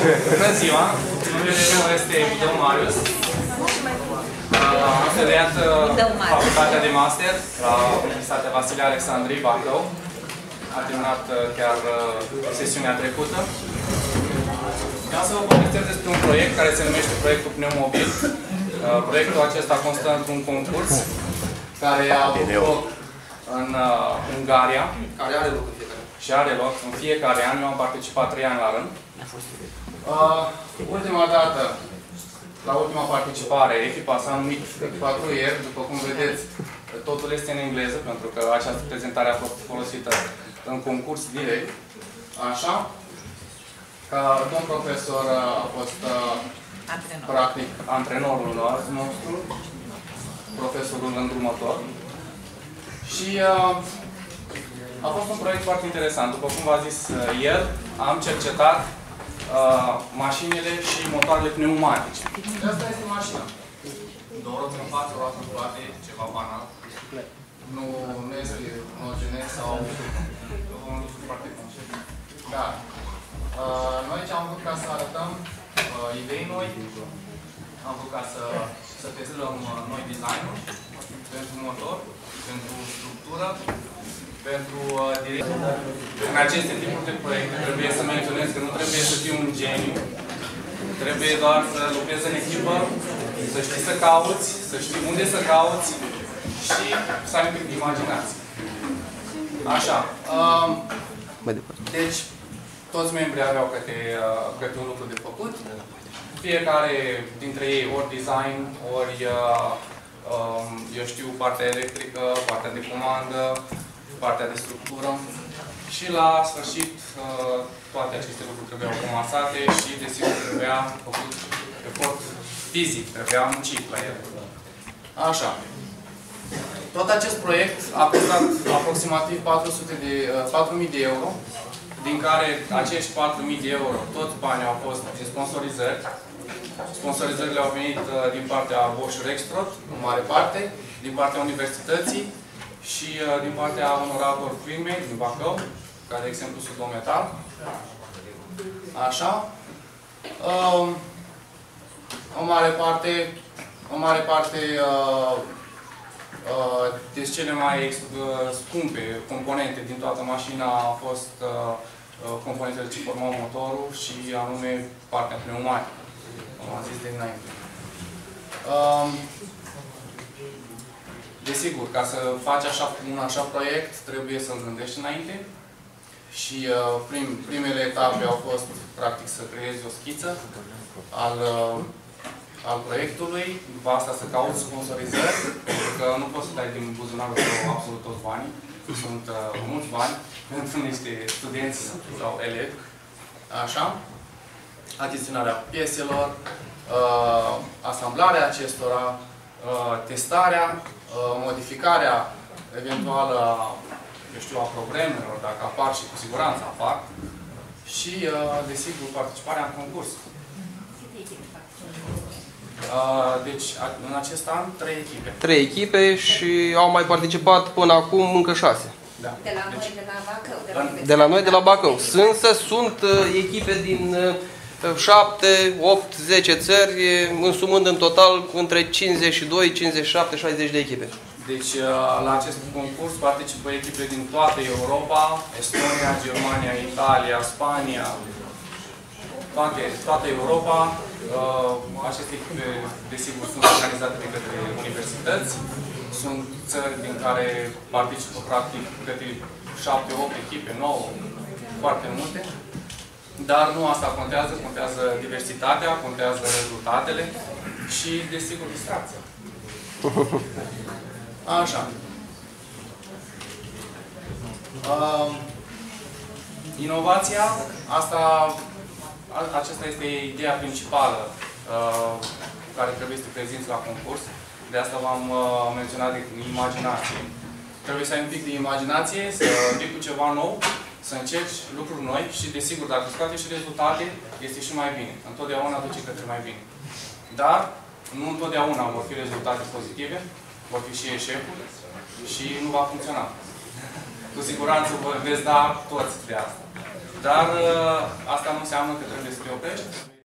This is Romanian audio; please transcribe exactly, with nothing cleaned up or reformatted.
Bună ziua! Numele meu este Videu Marius. Am studiat facultatea de master la Universitatea Vasile Alexandrii Bacău. A terminat chiar sesiunea trecută. Vreau să vă povestesc despre un proiect care se numește Proiectul Pneumobil. Proiectul acesta constă într-un concurs care a avut loc în Ungaria, care are loc în fiecare an. Și are loc în fiecare an. Eu am participat trei ani la rând. Uh, ultima dată, la ultima participare, echipa s-a numit echipa Cruier. După cum vedeți, totul este în engleză, pentru că această prezentare a fost folosită în concurs direct. Așa. Ca domn profesor a fost uh, practic antrenorul nostru, profesorul îndrumător. Și uh, a fost un proiect foarte interesant. După cum v-a zis uh, el, am cercetat uh, mașinile și motoarele pneumatice. Asta este mașina. Două roți în față, o roată în spate, ceva banal. Nu, nu este homogenes sau un lucru foarte concret. Da. Uh, noi ce am vrut ca să arătăm uh, idei noi, am vrut ca să, să testăm uh, noi design-uri pentru motor, pentru structură, pentru uh, direcție. În aceste tipuri de proiecte trebuie să menționez că nu trebuie să fii un geniu, trebuie doar să lucrezi în echipă, să știi să cauți, să știi unde să cauți și să ai un pic de imaginație. Așa. Uh, deci, toți membrii aveau câte, uh, câte un lucru de făcut. Fiecare dintre ei ori design, ori uh, um, eu știu, partea electrică, partea de comandă, partea de structură. Și la sfârșit uh, toate aceste lucruri trebuiau comasate și desigur trebuia făcut efort fizic, trebuia muncit la el. Așa. Tot acest proiect a costat aproximativ patru mii de euro, din care acești patru mii de euro, toți banii au fost din sponsorizări. Sponsorizările au venit uh, din partea Bosch Rexroth, în mare parte, din partea universității și uh, din partea unor altor firme din Bacău, ca de exemplu Sudometal. Așa. Uh, o mare parte, o mare parte uh, uh, deci cele mai uh, scumpe componente din toată mașina au fost uh, componentele ce formau motorul și anume partea pneumatică. Am zis de înainte. Um, desigur, ca să faci așa, un așa proiect, trebuie să-l gândești înainte. Și uh, prim, primele etape au fost, practic, să creezi o schiță al, uh, al proiectului. După asta să cauți sponsorizări, pentru că nu poți să dai din buzunarul tău absolut toți banii. Sunt uh, mulți bani pentru niște studenți sau elevi. Așa. Achiziționarea pieselor, uh, asamblarea acestora, uh, testarea, uh, modificarea eventuală a, eu știu, a problemelor, dacă apar și cu siguranță apar, și, uh, desigur, participarea în concurs. Uh, deci, în acest an, trei echipe. Trei echipe și au mai participat până acum încă șase. Da. De la noi, de la Bacău. De la, de la noi, de la Bacău. Însă sunt uh, echipe din uh, șapte, opt, zece țări, însumând în total între cincizeci și doi, cincizeci și șapte, șaizeci de echipe. Deci, uh, la acest concurs participă echipe din toată Europa, Estonia, Germania, Italia, Spania, toate, toată Europa. Uh, aceste echipe, desigur, sunt organizate de către universități. Sunt țări din care participă, practic, câte șapte, opt echipe, nouă, foarte multe. Dar nu asta contează, contează diversitatea, contează rezultatele și, desigur, distracția. Așa. Uh, inovația, asta, aceasta este ideea principală uh, care trebuie să prezinți la concurs. De asta v-am uh, menționat de imaginație. Trebuie să ai un pic de imaginație, să vii cu ceva nou, să încerci lucruri noi și, desigur, dacă scoate și rezultate, este și mai bine. Întotdeauna duce către mai bine. Dar, nu întotdeauna vor fi rezultate pozitive, vor fi și eșecuri și nu va funcționa. Cu siguranță vă veți da toți de asta. Dar uh, asta nu înseamnă că trebuie să te oprești.